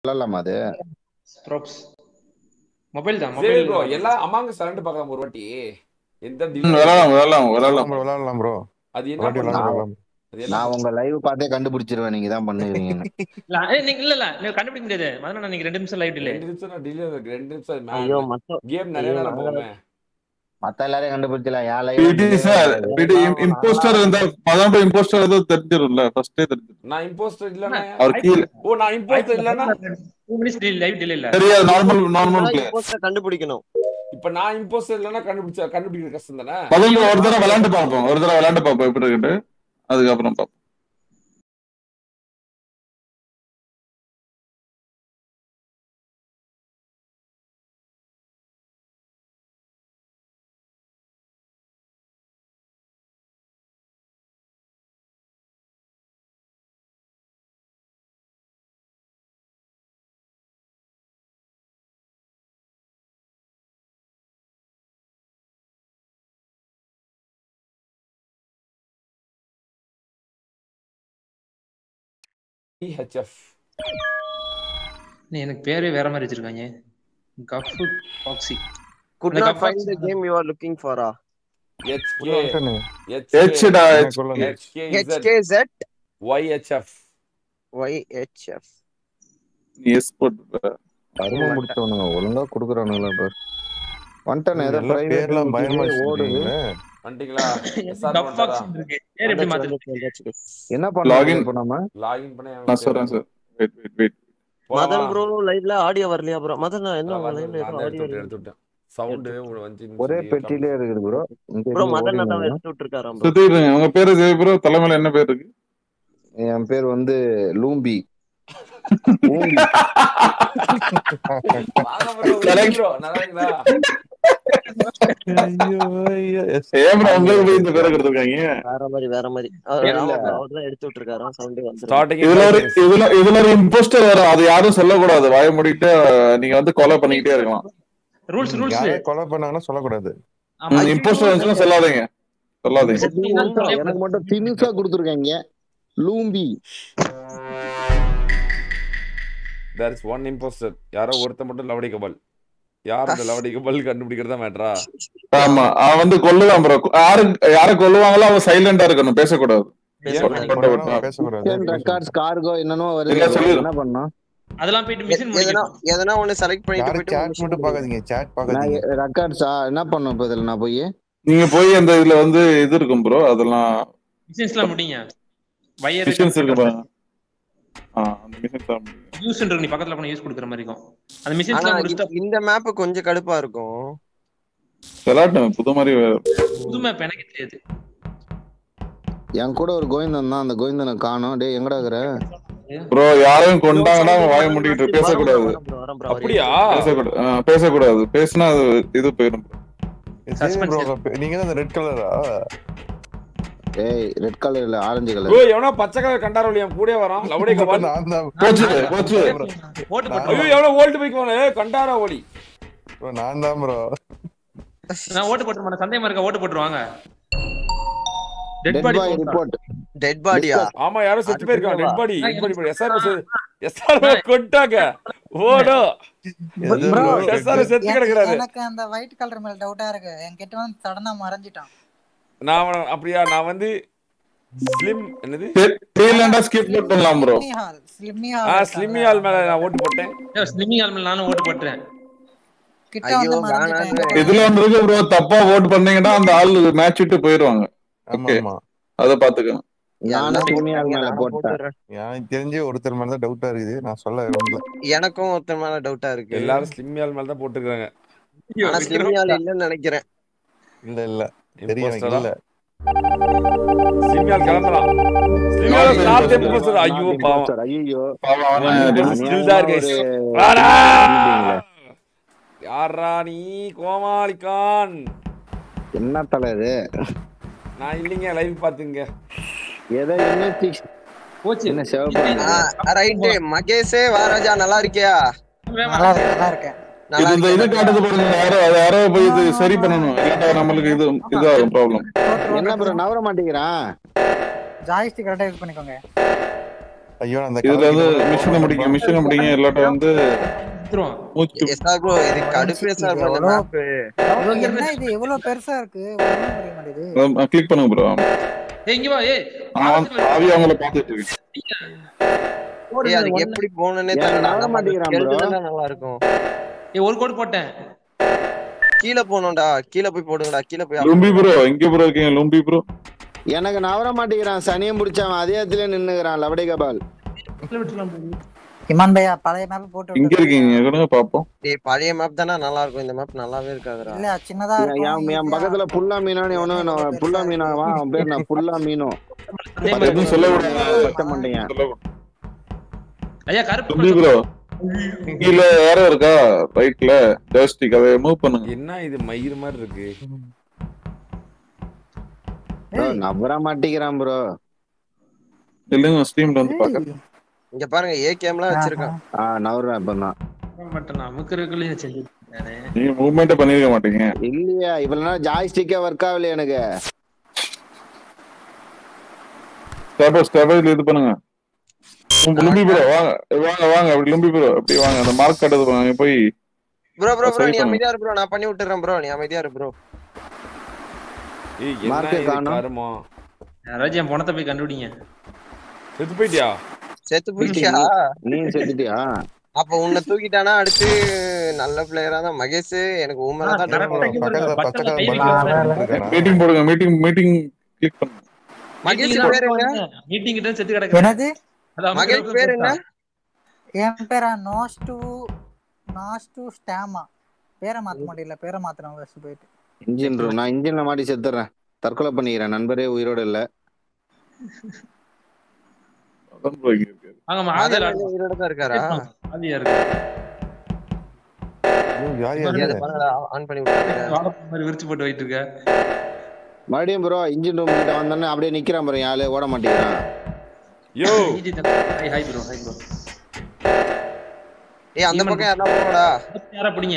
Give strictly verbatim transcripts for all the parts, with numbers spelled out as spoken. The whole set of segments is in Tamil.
விளையாடலாமா அது? ப்ரோப்ஸ் மொபைல் தான் மொபைல் ப்ரோ எல்லாம் அமாங்க சரண்ட் பார்க்கலாம் ஒரு வாட்டி. எந்த விளையாடலாம் விளையாடலாம் விளையாடலாம் விளையாடலாம் ப்ரோ. அது என்ன பண்ணலாம்? நான் உங்க லைவ் பார்த்தே கண்டுபிடிச்சிருவேன் நீங்க தான் பண்ணுவீங்கன்னு. இல்ல நீங்க இல்ல இல்ல நீங்க கண்டுபிடிக்க முடியாது. மதன நீங்க ரெண்டு நிமிஷம் லைவ் டிலே. ரெண்டு நிமிஷம் நான் டிலே இருக்கு. ரெண்டு நிமிஷம் ஐயோ மத்த கேம் நிறைய நேரம் போகுமே. மத்த எல்லாரையும் கண்டுபிடிச்சலாம். யா லைவ் பிடி சார் பிடி இம்போஸ்டர் இருந்தா மதன் ப்ரோ இம்போஸ்டர் ஏதோ தெரிஞ்சிரும்ல ஃபர்ஸ்டே தெரிஞ்சிரும். நான் இம்போஸ்டர் இல்லனா அவர் கீழ ஓ நான் இம்போஸ்டர் இல்லனா two minutes லைவ் டிலே இல்ல. தெரியாது நார்மல் நார்மல் பிளேயர். இம்போஸ்டர் கண்டுபிடிக்கணும். இப்போ நான் இம்போஸ்டர் இல்லனா கண்டுபிடிச்ச கண்டுபிடிக்க கஷ்டம் தானே. மதன் ப்ரோ ஒரு தடவை விளையாண்டு பாப்போம். ஒரு தடவை விளையாண்டு பாப்போம் எப்படி இருக்குன்னு. அதுக்கு அப்புறம் பாப்போம். E H F நீ எனக்கு பேரே வேற மாதிரி வச்சிருக்காங்க. கஃபுட் பாக்ஸி. Could not find the game you are looking for. ah H K H டா H K Z Y H F Y H F S போட்டு அருமை முடிச்சவனுங்க ஒழுங்கா குடுக்குறானுங்களா பாரு. வந்துட்டானே ஏதோ பிரைவேட்லாம் பயமா ஓடுது. வந்துட்டீங்களா? கஃப் பாக்ஸி இருக்கு. பேர் எப்படி மாத்துறது? என்ன பண்ணலாம் இப்போ நாம? லாகின் பண்ணி நான் சொல்றேன் sir. Wait wait wait. Madan bro லைவ்ல ஆடியோ வரலையா ப்ரோ? மதன் என்ன லைவ்ல ஏதோ ஆடியோ எடுத்துட்டேன். சவுண்ட் வந்து ஒரே பெட்டிலே இருக்குது ப்ரோ. ப்ரோ மதன் தான் எடுத்து விட்டுருக்காராம் ப்ரோ. சுதீர் உங்க பேரு ஜெய் ப்ரோ. தலைமையில என்ன பேர் இருக்கு? என் பேர் வந்து லூம்பி. லூம்பி. வாங்க ப்ரோ. ப்ரோ நல்லாங்களா? ஐயோ ஐயோ ஏன் உங்களுக்கு போய் இந்த பேரை கொடுத்திருக்காங்க? வேற மாதிரி வேற மாதிரி அவர் தான் எடுத்து விட்டுருக்காராம். சவுண்ட் வந்து ஸ்டார்டிங் இதுல ஒரு இதுல இதுல ஒரு இம்போஸ்டர் வரும். அது யாரும் சொல்லக்கூடாது. வாய மூடிட்டு நீங்க வந்து கொலை பண்ணிக்கிட்டே இருக்கலாம். ரூல்ஸ் ரூல்ஸ் கொலை பண்ணாங்கன்னா சொல்லக்கூடாது. இம்போஸ்டர் வந்து சொல்லாதீங்க சொல்லாதீங்க. எனக்கு மட்டும் தினுசா கொடுத்துருக்காங்க. லூம்பி. there is one imposter. யாரோ ஒருத்த மட்டும் லவடி கபல். யார் அந்த லவடி கபல் கண்டுபிடிக்கிறதா மேட்டரா? ஆமா அவன் வந்து கொல்லுவான் ப்ரோ. யாரு யார கொல்லுவாங்களோ அவன் சைலண்டா இருக்கணும். பேசக்கூடாது. பேசக்கூடாது. ரெக்கார்ட்ஸ் கார்கோ என்னனோ வருது. என்ன பண்ணனும்? அதெல்லாம் போய் மிஷன் முடிக்கணும். எதனா ஒன்னு செலக்ட் பண்ணிட்டு போய் சாட் மட்டும் பாக்காதீங்க. சாட் பாக்காதீங்க. ரெக்கார்ட்ஸ் என்ன பண்ணனும் இப்ப இதல நான் போய்? நீங்க போய் அந்த இதுல வந்து இது இருக்கும் ப்ரோ. அதெல்லாம் மிஷன்ஸ்லாம் முடிங்க. வயர் மிஷன்ஸ் இருக்கு பாருங்க. ஆ அந்த மிஷன்ஸ் தான் யூஸ்ன்ற நீ பக்கத்துல போய் யூஸ் கொடுக்கிற மாதிரி இருக்கும். அந்த மிஷன்ஸ்லாம் முடிச்சிட்டா இந்த மேப் கொஞ்சம் கடுப்பா இருக்கும். செலாட் புது மாதிரி புது மேப் எனக்கு தெரியாது. என் கூட ஒரு கோவிந்தன் தான். அந்த கோவிந்தனை காணோம். டேய் எங்கடா இருக்கற? ப்ரோ யாரையும் கொண்டாங்கனா வாய மூடிட்டு பேச கூடாது. அப்படியே பேச கூடாது. பேச கூடாது. பேசினா இது போயிடும். நீங்க தான் ரெட் கலரா? ஏய் ரெட் கலர் இல்ல ஆரஞ்சு கலர். ஓ எவனோ பச்சை கலர் கண்டாரோலியா கூடே வரான். லவடி கபல் போச்சு போச்சு. ஓட்டு போடு. ஐயோ எவனோ வோல்ட் பைக் வானே கண்டாரா ஓடி. ப்ரோ நான் தான் ப்ரோ. நான் ஓட்டு போட்டு மாட்டேன். சந்தேகமா இருக்க ஓட்டு போட்டுருவாங்க. Dead body report. டெட் பாடியா? ஆமா யாரோ செத்து போயிருக்கான். Dead body. Dead body SR SR கொண்டாங்க. ஓடோ. ப்ரோ எஸ்ஆர் செத்து கிடக்குறாரு. எனக்கு அந்த ஒயிட் கலர் மேல டவுட்டா இருக்கு. என் கிட்ட வந்து சடனா மறஞ்சிட்டான். நான் அப்படியே நான் வந்து ஸ்லிம் என்னது ட்ரீலண்டா ஸ்கிப் பண்ணலாம் ப்ரோ. ஸ்லிம்மி ஆ ஸ்லிம்மி ஆல் மேல நான் ஓட்டு போட்டேன். ஏ ஸ்லிம்மி ஆல் மேல நானும் ஓட்டு போட்டேன். கிட்ட வந்து மறஞ்சிட்டேன். இதுல ஒன்னு இருக்கு ப்ரோ. தப்பா ஓட் பண்ணீங்கன்னா அந்த ஆள் மேட்ச் விட்டு போயிடுவாங்க. ஓகே அத பாத்துக்கணும். நானும் ஸ்லிம்மி ஆல் மேல போட்டேன். எனக்கு தெரிஞ்ச ஒருத்தர் மேல தான் டவுட்டா இருக்குது. நான் சொல்ல விரும்பல. எனக்கும் ஒருத்தர் மேல டவுட்டா இருக்கு. எல்லாரும் ஸ்லிம்மி ஆல் மேல தான் போட்டுக்கறாங்க. ஆனா ஸ்லிம்மி ஆல் இல்லன்னு நினைக்கிறேன். இல்ல இல்ல தெரியும் இல்ல. ஸ்லிம்மி ஆல் கிளம்பலாம். ஸ்லிம்மி ஆல் நார்த் இம்போஸ்டர். ஐயோ பாவம். ஐயோ பாவம். ஸ்கில் தான் गाइस. வாடா. யாரா நீ கோமாளிகான்? என்ன தல இது? நான் இல்லங்க லைவ் பாத்துங்க. ஏதோ என்ன போச்சு. என்ன சேவ் ரைட் மகேஷே வாராஜா நல்லா இருக்கியா? நல்லா நல்லா இருக்கேன். இது இந்த இது காட்டுது பாருங்க. யாரோ யாரோ போய் இது சரி பண்ணனும். இல்ல நமக்கு இது இதாகும் ப்ராப்ளம். என்ன ப்ரோ நவர மாட்டீங்கறான்? ஜாய்ஸ்டிக் கரெக்ட்டா யூஸ் பண்ணிக்கோங்க. ஐயோ அந்த இதுல வந்து மிஷினை முடிங்க மிஷினை முடிங்க இல்லாட்ட வந்து எடுத்துருவோம். மூச்சு எஸ் ஆர் ப்ரோ இது கடுப்பே சார் ப்ரோ இந்த மேப் என்ன இது எவ்வளவு பெருசா இருக்கு ஒண்ணும் புரிய மாட்டேங்குது. கிளிக் பண்ணுங்க ப்ரோ. ஏய் இங்க வா ஏய் ஆவி அவங்கள பாத்துட்டு இருக்கேன். ஏய் அதுக்கு எப்படி போகணும்னே தெரியல. நகர மாட்டேங்கிறான் bro. கெல்டுனா நல்லா இருக்கும். ஏய் ஒரு கோட் போட்டேன். கீழ போணும்டா. கீழ போய் போடுங்கடா. கீழ போய் லும்பி ப்ரோ எங்க ப்ரோ இருக்கீங்க லும்பி ப்ரோ? எனக்கு நவர மாட்டேங்கிறான். சனியம் பிடிச்சவன் அதே இடத்துல நின்னுகிறான் லவடை கபால். இமான் பையா பழைய மேப் போட்டு இங்க இருக்கீங்க கொடுங்க பாப்போம். டேய் பழைய மேப் தானா நல்லா இருக்கும். இந்த மேப் நல்லாவே இருக்காதுடா. இல்ல சின்னதா இருக்கும். என் என் பக்கத்துல புல்லா மீனான்னு எவனோ புல்லா மீனாவா அவன் பேர் நான் புல்லா மீனோ. எதுவும் சொல்ல விடாதீங்க. பச்சை மண்டையன். ஐயா கருப்பு லும்பி ப்ரோ கீழ யாரோ இருக்கா ரைட்ல ஜாஸ்டிக் அதை மூவ் பண்ணுங்க. என்ன இது மயிர் மாதிரி இருக்கு? bro நவர மாட்டேங்கிறான் ப்ரோ. இல்லங்க ஸ்ட்ரீம்ல வந்து பாக்க. இங்க பாருங்க ஏகேம்லாம் வச்சிருக்கான். ஆ நவர இப்பதான். மட்டும் அமுக்குறதுக்குள்ளே செஞ்சுட்டானே. நீங்க மூவ்மெண்ட் பண்ணிருக்க மாட்டீங்க. இல்லையா இவ்வளவு நேரம் ஜாய்ஸ்டிக்கே ஒர்க் ஆகல எனக்கு. ஸ்டெப் ஸ்டெப் இது பண்ணுங்க. லும்பி ப்ரோ வாங்க வாங்க வாங்க அப்படி லும்பி ப்ரோ அப்படி வாங்க அந்த மார்க் கட்டது வாங்க போய் ப்ரோ ப்ரோ ப்ரோ நீ அமைதியா இரு ப்ரோ நான் பண்ணி விட்டுறேன் ப்ரோ நீ அமைதியா இரு ப்ரோ. ஏய் என்ன மார்க்கே இது காணோம். காரமா? யாராச்சும் என் பணத்தை போய் கண்டுபிடிங்க. செத்து போயிட்டியா? செத்து போயிட்டியா? நீ செத்துட்டியா? அப்ப உன்னை தூக்கிட்டானா அடுத்து நல்ல பிளேயரா தான் மகேஷ். எனக்கு ஊமரா தான் பக்கத்துல பச்சை கலர் பலூன் இருக்கானா? மீட்டிங் போடுங்க மீட்டிங் மீட்டிங் கிளிக் பண்ணுங்க. மகேஷ் பேர் என்ன? மீட்டிங் கிட்ட செத்து கிடக்கு. என்னது மகேஷ் பேர் என்ன? என் பேரா நோஸ்டு நாஸ்டு ஸ்டாமா. பேரை மாத்த முடியல. பேரை மாத்துறேன் ஃபர்ஸ்ட் போயிட்டு. இன்ஜின் ரூம் நான் இன்ஜின்ல மாட்டி செத்துறேன். தற்கொலை பண்ணிக்கிறேன். நண்பரே உயிரோட இல்ல. அதான் ப்ரோ இங்க இருக்கு. வாங்க ஆதியா உயிரோட தான் இருக்காரா? ஆதியா இருக்கு. யார் யார் ஆன் பண்ணி விட்டுருங்க. வாடப்ப மாதிரி விரிச்சு போட்டு வைட்டு இருக்க. மறுபடியும் ப்ரோ இன்ஜின் ரூம் கிட்ட வந்தோன்னே அப்படியே நிக்கிறான் ப்ரோ. ஆளு ஓட மாட்டேங்கிறான். Yo hi hi bro hi bro. ஏய் அந்த பக்கம் யாரா போறடா? யாரா பிடிங்க.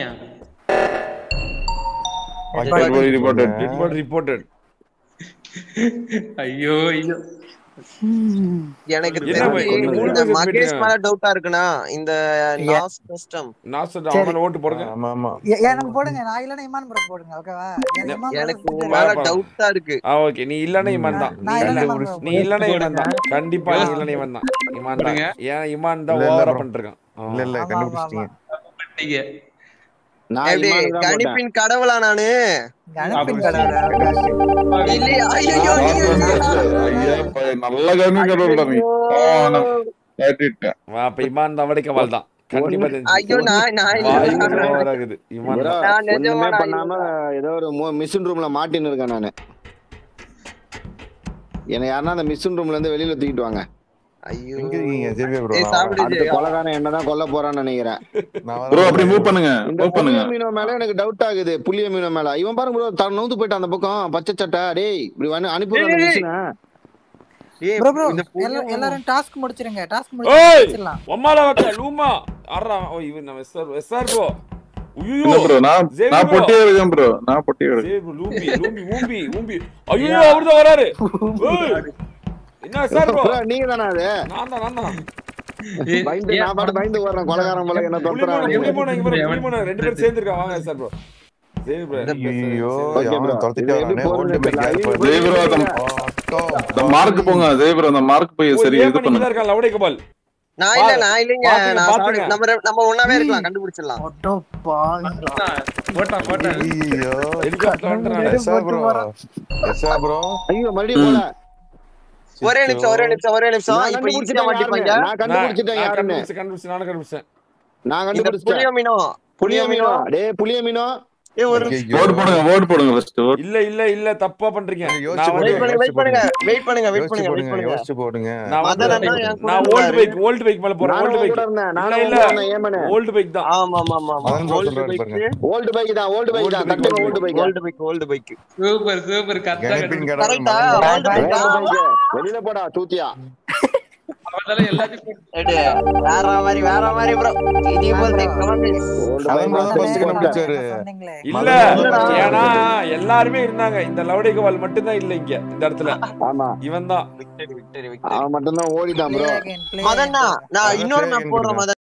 Reported report reported. ஐயோ ஐயோ எனக்கு என்ன பை- தெரிஞ்சு மூணு இந்த பேர் மகேஷ் மீட்டிங். மேல டவுட்டா இருக்குனா இந்த நாஸ் கஸ்டம் நாசர் அவன் ஓட்டு போடுங்க. ஆமா ஆமா ஏ- எனக்கு போடுங்க. நான் இல்லனா இமான் ப்ரோ போடுங்க. ஓகேவா? எனக்கு இமான் எனக்கு bro உன் சுத்தம் மேல பாப்பா. டவுட்டா இருக்கு. ஆ ஓகே நீ இல்லனா இமான் தான். நான் நீ இல்லனா இல்ல இமான் bro நீ இல்லனா இமான் தான். கண்டிப்பா நீ இல்லனா இமான் தான். இமான் தான். ஏன் இமான் தான் இல்ல, இல்ல ஓவரா bro. பண்ணிருக்கான். இல்ல இல்ல ஆமா, கண்டுபிடிச்சிட்டீங்க. நீங்க நான் எப்படி இமானுக்கு தான் போட்டேன். கணிப்பின் கடவுளா நானு? அனுப்பின் கடவுளா? இல்லையா? ஐயோ நீங்க ஐயா பையன் நல்ல கம்மி கடவுள்டா நீ. ஆ நான் கேட்டிட்டேன். வா அப்ப இமான் தான் வடிக்க வாள் தான். கண்டிப்பா ஐயோ தெரிஞ்சு. நான் நான் வாய் இல்ல. ஓவரா இருக்குது. இமான் bro, தான். நான் நிஜமா ஒண்ணுமே நான் பண்ணாம ஏதோ ஒரு மிஷின் ரூம்ல மாட்டின்னு இருக்கேன் நானு. என்னை யாருன்னா அந்த மிஷின் ரூம்ல இருந்து வெளியில தூக்கிட்டு வாங்க. ஐயோ எங்க இருக்கீங்க ஜேபி ப்ரோ? ஏய் சாப்பிடு அடுத்த கொலைகாரன் என்னதான் கொல்ல போறான்னு நினைக்கிறேன். ப்ரோ அப்படி மூவ் பண்ணுங்க இந்த மூவ் பண்ணுங்க. புளிய மீனோ மேல எனக்கு டவுட் ஆகுது. புளிய மீனோ மேல இவன் பாருங்க ப்ரோ தன் நவுந்து போயிட்டான் அந்த பக்கம் பச்சை சட்டை. டேய் இப்படி வந்து அனுப்பி விடுற அந்த மிஷினை. ஏய் ப்ரோ ப்ரோ இந்த எல்லாரும் எல்லாரும் டாஸ்க் முடிச்சிருங்க. டாஸ்க் ஏய் முடிச்சிடலாம். ஒம்மால வக்க லூமா அறா ஓ இவன் நம்ம எஸ்ஆர் எஸ்ஆர் ப்ரோ. இல்ல ஐயோ ப்ரோ நான் ஜேபி நான் bro. பொட்டியே இருக்கேன் ப்ரோ. நான் பொட்டியே இருக்கேன். ஜேபி லூம்பி லூம்பி ஊம்பி ஊம்பி ஐயோ அவர்தான் வராரு. ஏய் என்ன எஸ்ஆர் ப்ரோ? bro, நீங்க தானே அது? நான் தான் நான் தான். பயந்து நான் பாட்டு பயந்து ஓடுறேன். கொலைகாரன் போல என்ன புலிமோன தொத்துறான். புலிமோன இங்க பாரு புலிமோன ரெண்டு பேரும் சேர்ந்து இருக்காங்க. வாங்க எஸ்ஆர் ப்ரோ. JP bro. ஐயோ Okay bro. யாரும் துரத்திட்டு இது எப்படி வரானே. போகுதுன்னு ஓல்ட் பைக் யார் தெரியல. பாரு. ஜெய் ப்ரோ அந்த மார்க் போங்க. ஜெய் ப்ரோ அந்த மார்க் போய் சரி இது பண்ணுங்க. இருக்கான் லவடை கபால். நான் இல்ல நான் இல்லைங்க. பாத்துங்க, நான் பாத்துங்க. சாரி. நம்ம ரெ- நம்ம ஒண்ணாவே இருக்கலாம் கண்டுபிடிச்சிடலாம். ஒட்டோ பாங்கடா. போட்டா போட்டா ஐயோ ஹெலிகாப்டர் வந்துறானே. எஸ்ஆ ப்ரோ எஸ்ஆ ப்ரோ ஐயோ மறுபடியும் போல. ஒரே நிமிஷம் ஒரே நிமிஷம் ஒரே நிமிஷம் நான் இப்ப ஈஸியா கண்டுபிடிச்சிட்டேன் மாட்டிப்பாங்க. யாருன்னு. நான் கண்டுபிடிச்சிட்டேன் நான் யாருன்னு. கண்டுபிடிச்சேன் கண்டுபிடிச்சேன் நானும் கண்டுபிடிச்சேன். நான் இந்த கண்டுபிடிச்சிட்டேன். புளிய மீனோ புளிய மீனோ. டேய் புளிய மீனோ. ஏய் ஒரு ஓட் போடுங்க ஓட் போடுங்க ஃபர்ஸ்ட் ஓட். இல்ல இல்ல இல்ல தப்பா பண்றீங்க. யோசிச்சு நான் வெயிட் வந்து- பண்ணுங்க வெயிட் பண்ணுங்க வெயிட் பண்ணுங்க வெயிட் யோசிச்சு பண்ணுங்க வெயிட் போடுங்க பண்ணுங்க. யோசிச்சு போடுங்க. நான் வந்து- மதன் அண்ணா என் கூட நான் ஓல்ட் இருந்தாரு. பைக் ஓல்ட் பைக் மேல போறேன். ஓல்ட் நானும் பைக் கூட இருந்தேன். இல்ல நானும் இல்ல கூட இருந்தேன். ஏமனே. ஓல்ட் பைக் தான். ஆமா ஆமா ஆமா மதன் bro ஓல்ட் சொல்றாரு பைக் பாருங்க. ஓல்டு பைக் தான். ஓல்டு பைக் Old தான். bike, கட்டுங்க old old bike. Old bike old bike super super கரெக்டா கணிப்பின் கண்டுபிடிச்சா. கடவுள் கரெக்டா Madan bro. Old bike old bike. வெளியில போடா தூத்தியா. அவனால எல்லாத்தையும் வேற மாதிரி வேற மாதிரி ப்ரோ. இது போல் the comments. Old Madan bro bike தான் first கண்டுபிடிச்சாரு. சொன்னீங்களே. இல்ல மதன் bro ஏன்னா எல்லாருமே இருந்தாங்க. இந்த லவடை கபால் மட்டும் தான் இல்ல இங்க இந்த இடத்துல. ஆமா இவன் தான் விக்டரி விக்டரி அவன் மட்டும் தான் ஓடிட்டான் Play ப்ரோ again, play மதன்னா again. நான் அதான் இன்னொரு play மேப் again போடுறேன் கொடுங்க. மதன்